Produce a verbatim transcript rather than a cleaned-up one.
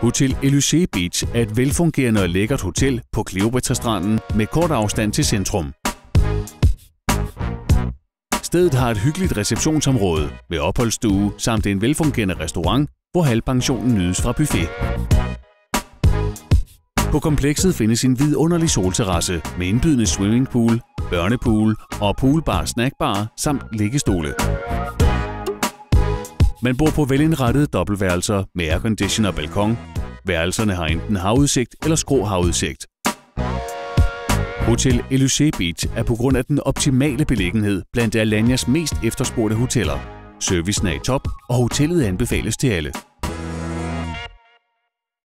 Hotel Elysee Beach er et velfungerende og lækkert hotel på Kleopatra-stranden med kort afstand til centrum. Stedet har et hyggeligt receptionsområde med opholdsstue samt en velfungerende restaurant, hvor halvpensionen nydes fra buffet. På komplekset findes en vidunderlig solterrasse med indbydende swimmingpool, børnepool og poolbar, snackbar samt liggestole. Man bor på velindrettede dobbeltværelser med aircondition og balkon. Værelserne har enten havudsigt eller skrå havudsigt. Hotel Elysee Beach er på grund af den optimale beliggenhed blandt Alanyas mest efterspurgte hoteller. Servicen er i top, og hotellet anbefales til alle.